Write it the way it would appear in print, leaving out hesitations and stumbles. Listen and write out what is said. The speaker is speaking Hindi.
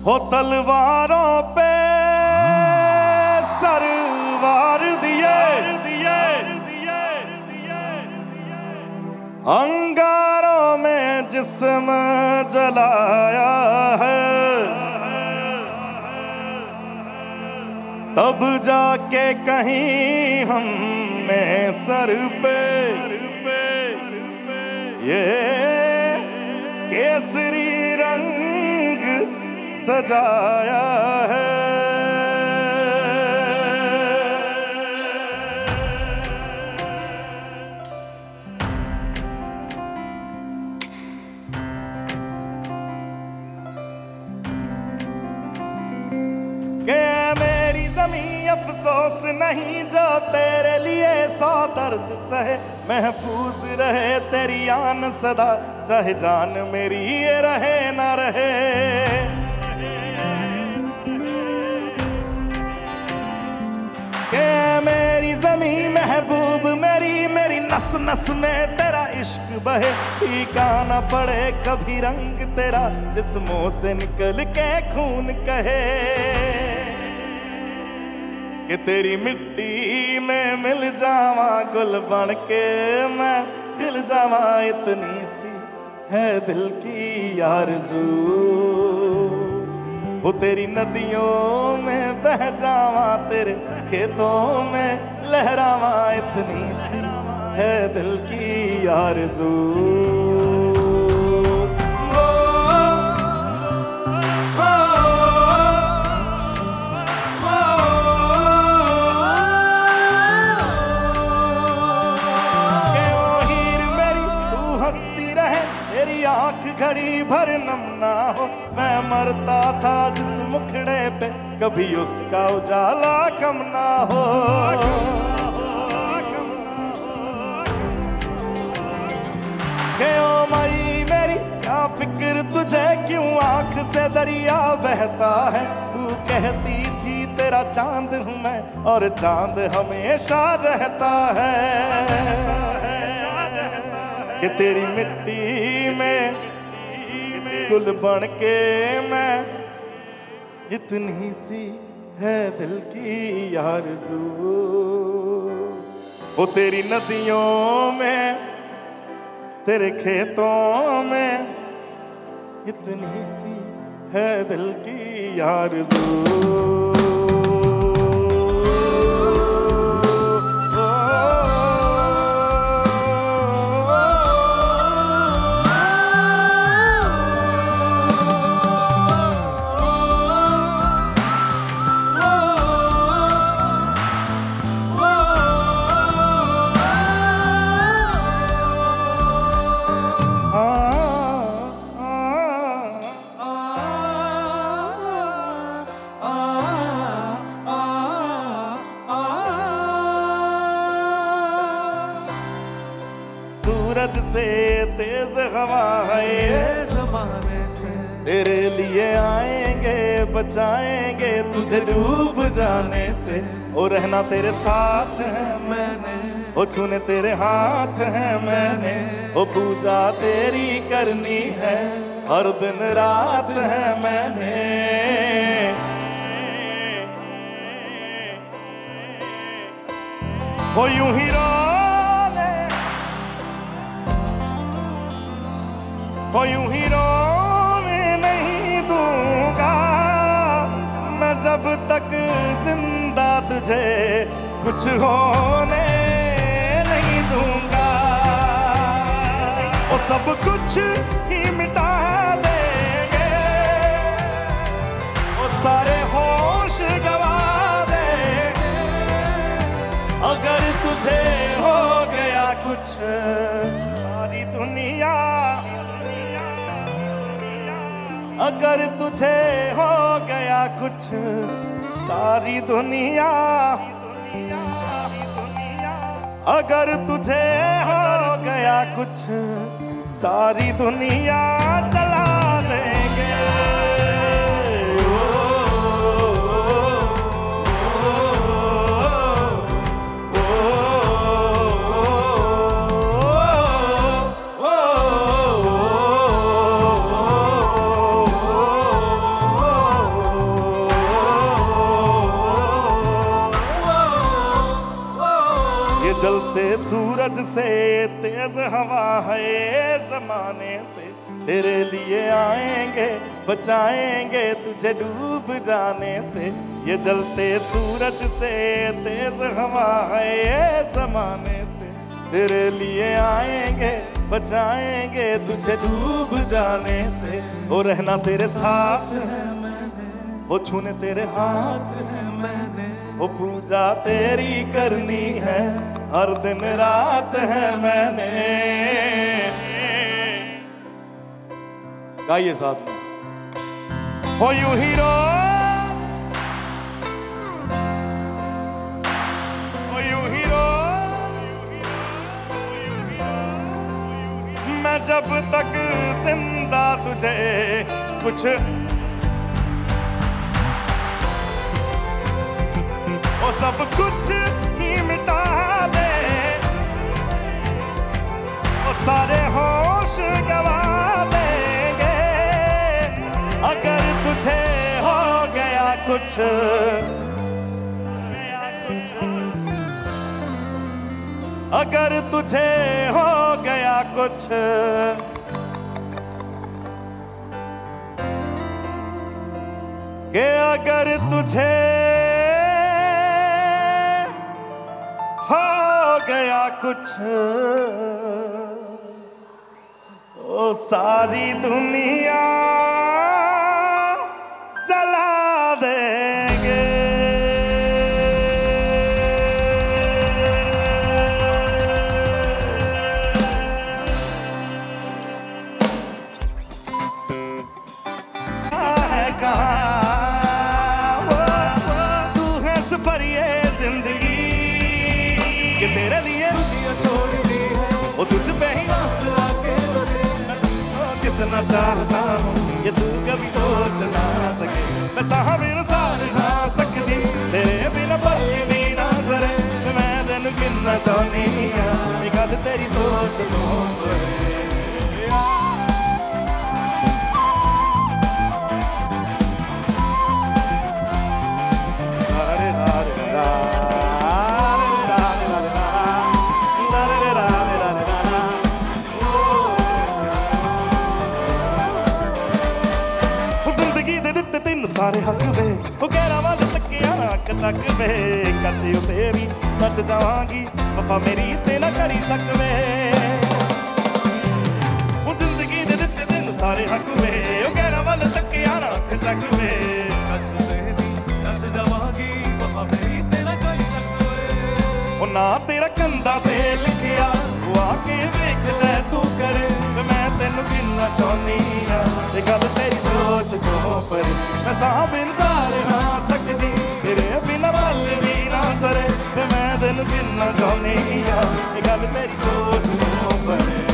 हो तलवारों पे सरवार दिए, अंगारों में जिस्म जलाया है, तब जाके कहीं हमने सर पे ये केसरी रंग सजाया है। मेरी ज़मीं अफसोस नहीं जो तेरे लिए सौ दर्द सहे, महफूज रहे तेरी आन सदा, चाहे जान मेरी ये रहे ना रहे। के मेरी ज़मीं महबूब मेरी नस नस में तेरा इश्क बहे, फीका न पड़े कभी रंग तेरा, जिस्मों से निकल के खून कहे। कि तेरी मिट्टी में मिल जावा गुल बन के मैं खिल जावा, इतनी सी है दिल की आरज़ू। वो तेरी नदियों में बह जावा, तेरे खेतों में लहरावा, इतनी सी है दिल की आरज़ू। तेरी आँख घड़ी भर नम ना हो, मैं मरता था जिस मुखड़े पे, कभी उसका उजाला कम ना हो। के ओ माई मेरी क्या फिक्र तुझे, क्यों आँख से दरिया बहता है। तू कहती थी तेरा चांद हूँ मैं, और चांद हमेशा रहता है। कि तेरी मिट्टी में गुल बन के मैं, इतनी सी है दिल की आरज़ू। वो तेरी नदियों में तेरे खेतों में, इतनी सी है दिल की आरज़ू। सूरज से तेज हवा है ये ज़माने से, तेरे लिए आएंगे बचाएंगे तुझे डूब जाने से। ओ रहना तेरे साथ है मैंने, ओ छूने तेरे हाथ है मैंने, ओ पूजा तेरी करनी है हर दिन रात है मैंने। हो यूं ही हो यूं ही रोने नहीं दूंगा मैं, जब तक जिंदा तुझे कुछ होने नहीं दूंगा। वो सब कुछ ही मिटा देंगे, वो सारे होश गवा देंगे, अगर तुझे हो गया कुछ। सारी दुनिया अगर तुझे हो गया कुछ, सारी दुनिया अगर तुझे हो गया कुछ, सारी दुनिया जला देंगे। जलते सूरज से तेज हवा है ज़माने से, तेरे लिए आएंगे बचाएंगे तुझे डूब जाने से। ये जलते सूरज से तेज हवा है ज़माने से, तेरे लिए आएंगे बचाएंगे तुझे डूब जाने से। ओ रहना तेरे साथ है मैंने, ओ छूने तेरे हाथ है मैंने, ओ पूजा तेरी करनी है हर दिन रात है मैंने। गाइए साथ में। हो यू हीरो, हो यू हीरो, मैं जब तक जिंदा तुझे कुछ वो सब कुछ ही मिटा दे, वो सारे होश गवा देंगे अगर तुझे हो गया कुछ। अगर तुझे हो गया कुछ, कि अगर तुझे हो गया कुछ, ओ सारी दुनिया जला देंगे। है कहाँ तू है सफर ये जिंदगी कि तेरे लिए छोड़ दी है, वो तुझ पे ही सांस आके कितना चाहता हूँ ये तू कभी सोच ना सके। मैं साह बिन सार ना सकती तेरे बिना पल भी ना सरे, मैं दिन गिनना चाहनी ये गल तेरी सोच तो सारे हक वे वो गैरा वाल तकिया अक तक वे कच्चे तेरी बच जावांगी वफा मेरी ते ना करी सकवे। वो जिंदगी दे दित्ते दिन सारे हक वे वो गैरा वाल तकिया अक तक वे कच्चे तेरी बच जावांगी वफा मेरी ते ना करी सकवे। ओ ना तेरा कंधा ते लिखिया वो आके देख ले तू करे, मैं तेनू किन्ना चाहनी ये गल तेरी सोच तो पर। मैं साह बिन सार ना सकती तेरे बिना पल भी ना सरे, मैं तेनू किन्ना चाहनी ये गल तेरी सोच तो पर।